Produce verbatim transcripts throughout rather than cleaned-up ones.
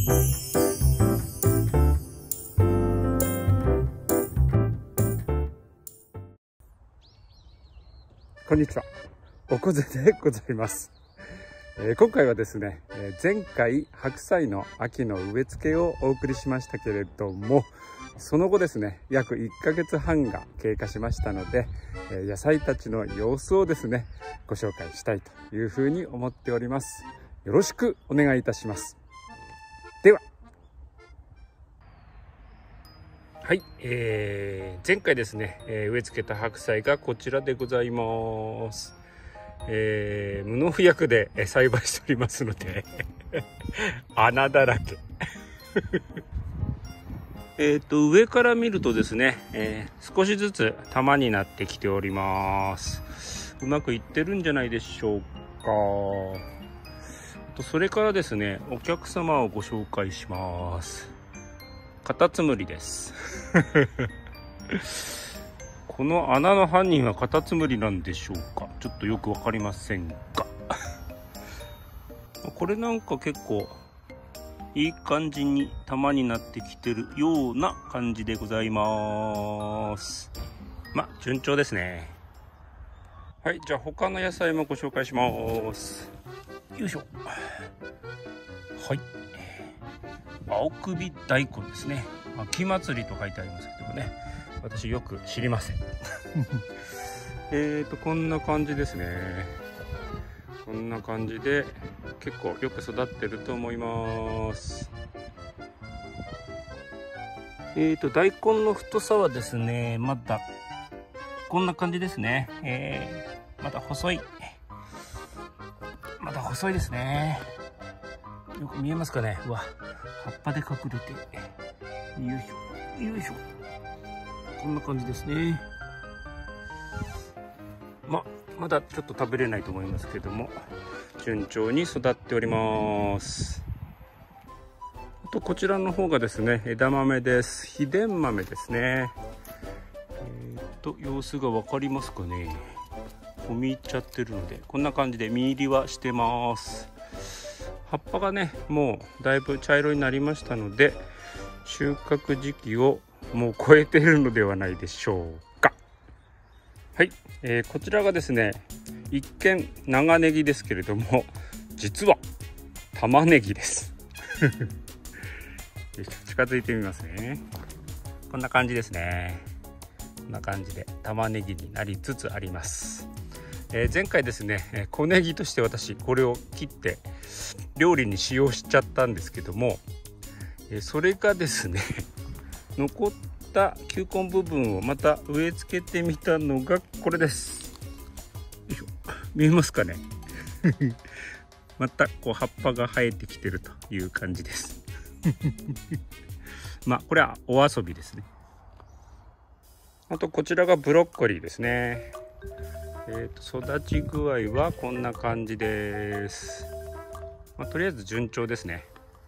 こんにちは、おこぜでございます。えー、今回はですね、えー、前回白菜の秋の植え付けをお送りしましたけれども、その後ですね、約いっかげつはんが経過しましたので、えー、野菜たちの様子をですね、ご紹介したいというふうに思っております。よろしくお願いいたします。では。はい、えー、前回ですね、えー、植え付けた白菜がこちらでございます。えー、無農薬で栽培しておりますので穴だらけえっと上から見るとですね、えー、少しずつ玉になってきております。うまくいってるんじゃないでしょうか。それからですね、お客様をご紹介します。カタツムリですこの穴の犯人はカタツムリなんでしょうか。ちょっとよくわかりませんがこれなんか結構いい感じに玉になってきてるような感じでございます。まあ順調ですね。はい、じゃあ他の野菜もご紹介します。よいしょ。はい、青首大根ですね。秋祭りと書いてありますけどもね、私よく知りませんえーとこんな感じですね。こんな感じで結構よく育ってると思います。えーと大根の太さはですね、まだこんな感じですね。えー、まだ細いまだ細いですね。よく見えますかね。うわ、葉っぱで隠れて、よいしょよいしょ、こんな感じですね。ままだちょっと食べれないと思いますけども、順調に育っております。あとこちらの方がですね、枝豆です。秘伝豆ですね。えー、っと様子が分かりますかね。込み入っちゃってるので、こんな感じで実入りはしてます。葉っぱがね、もうだいぶ茶色になりましたので、収穫時期をもう超えているのではないでしょうか。はい、えー、こちらがですね、一見長ネギですけれども、実は玉ねぎです近づいてみますね。こんな感じですね。こんな感じで玉ねぎになりつつあります。えー、前回ですね、小ネギとして私これを切って料理に使用しちゃったんですけども、えー、それがですね残った球根部分をまた植え付けてみたのがこれです。よいしょ、見えますかねまたこう葉っぱが生えてきてるという感じですまあこれはお遊びですね。あとこちらがブロッコリーですね。えー、と育ち具合はこんな感じです。まあ、とりあえず順調ですね。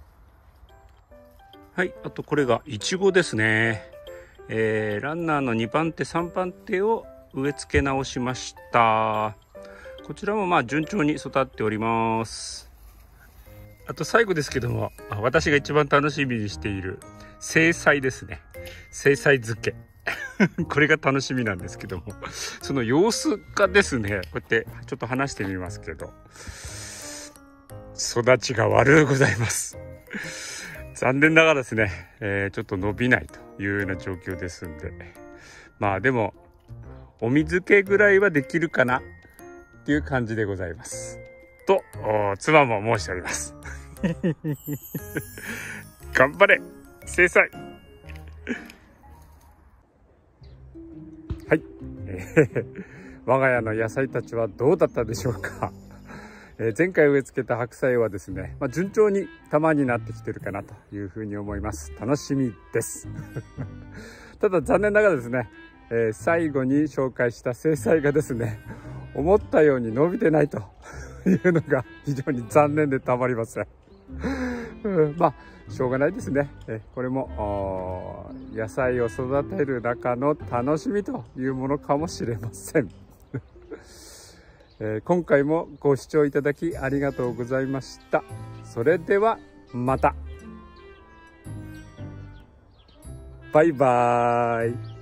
はい、あとこれがイチゴですね。えー、ランナーのにばん手さんばん手を植え付け直しました。こちらもまあ順調に育っております。あと最後ですけども、私が一番楽しみにしている青菜ですね。青菜漬けこれが楽しみなんですけども、その様子がですね、こうやってちょっと話してみますけど、育ちが悪うございます残念ながらですね、えー、ちょっと伸びないというような状況ですんで、まあでもお水気ぐらいはできるかなっていう感じでございますと妻も申しております頑張れ青菜はい、えー、我が家の野菜たちはどうだったでしょうか。えー、前回植え付けた白菜はですね、まあ、順調に玉になってきてるかなというふうに思います。楽しみですただ残念ながらですね、えー、最後に紹介した青菜がですね、思ったように伸びてないというのが非常に残念でたまりませんうん、まあしょうがないですね。えこれも野菜を育てる中の楽しみというものかもしれませんえ今回もご視聴いただきありがとうございました。それではまた。 バイバーイ。